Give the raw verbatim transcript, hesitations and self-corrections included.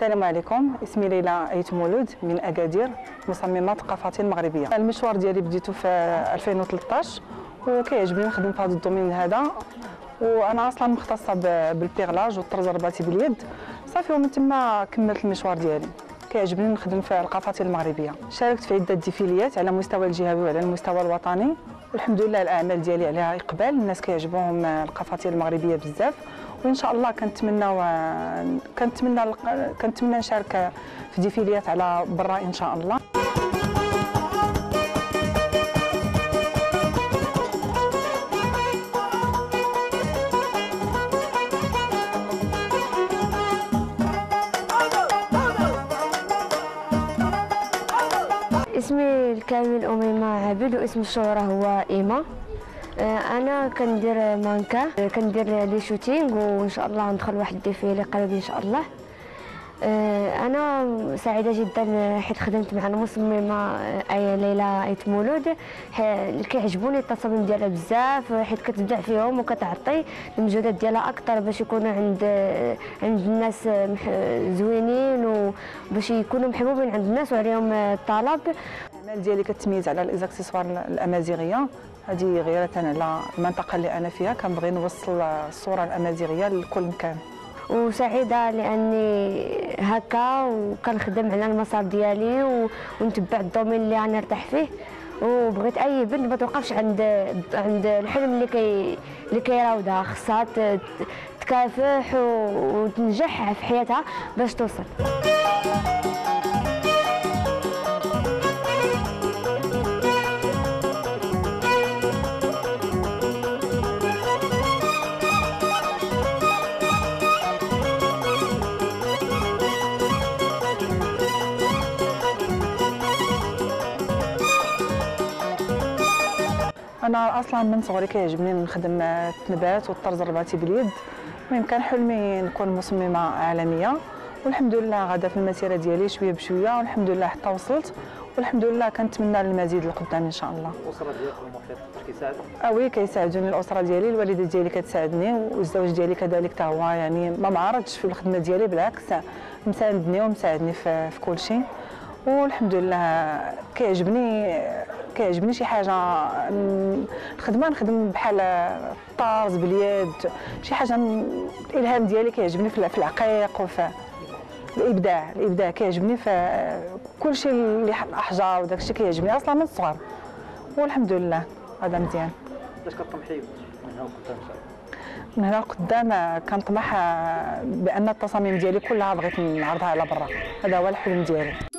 السلام عليكم، اسمي ليلى ايت مولود من اكادير، مصممه ثقافاتيه مغربيه. المشوار ديالي بديته في ألفين وثلاثطاش وكيعجبني نخدم في هذا الدومين هذا، وانا اصلا مختصه بالبيغلاج والطرز الرباطي باليد صافي، ومن تما كملت المشوار ديالي. كيعجبني نخدم في القفاطير المغربيه. شاركت في عده ديفيليات على مستوى الجهوي وعلى المستوى الوطني، والحمد لله الاعمال ديالي عليها اقبال، الناس كيعجبوهم القفاطير المغربيه بزاف، وان شاء الله كنتمنى و... كنتمنى كنتمنى نشارك في ديفيليات على برا ان شاء الله. اسمي الكامل أميمة عابد، واسم الشهرة هو إيما. أنا كندير مانكا، كندير لي شوتينغ، وإن شاء الله ندخل واحد الديفيلي قريب إن شاء الله. أنا سعيدة جدا حيت خدمت مع المصممة ليلى ايت مولود، كيعجبوني التصاميم ديالها بزاف حيت كتبدع فيهم وكتعطي المجهودات ديالها أكثر باش يكونوا عند عند الناس زوينين، وباش يكونوا محبوبين عند الناس وعليهم الطلب. الاعمال ديالي كتميز على ليزاكسيسوار الامازيغيه، هذه غيرة على المنطقه اللي انا فيها، كنبغي نوصل الصوره الامازيغيه لكل مكان. وسعيده لاني هكا وكنخدم على المسار ديالي ونتبع الدومين اللي انا نرتاح فيه، وبغيت اي بنت ما توقفش عند عند الحلم اللي كي اللي كيراودها، خصها تكافح وتنجح في حياتها باش توصل. انا اصلا من صغري كيعجبني نخدم التنبات والطرز الرباطي باليد، المهم كان حلمي نكون مصممه عالميه، والحمد لله غادا في المسيره ديالي شويه بشويه، والحمد لله حتى وصلت، والحمد لله كنتمنى المزيد لقدام ان شاء الله. الاسره ديالك والمحيط كيساعدوك؟ اه وي كيساعدوني، الاسره ديالي الوالده ديالي كتساعدني، والزوج ديالي كذلك حتى هو، يعني ما معارضش في الخدمه ديالي، بالعكس مساندني ومساعدني في, في كل شيء، والحمد لله كيعجبني كيعجبني شي حاجه الخدمه نخدم بحال الطرز باليد، شي حاجه الالهام ديالي كيعجبني في العقيق وفي الابداع الابداع كيعجبني في كل شيء اللي الاحجار وداك الشيء كيعجبني اصلا من الصغر، والحمد لله هذا مزيان. باش كطمحي من هنا لقدام ان شاء الله؟ من هنا لقدام كنطمح بان التصاميم ديالي كلها بغيت نعرضها على برا، هذا هو الحلم ديالي.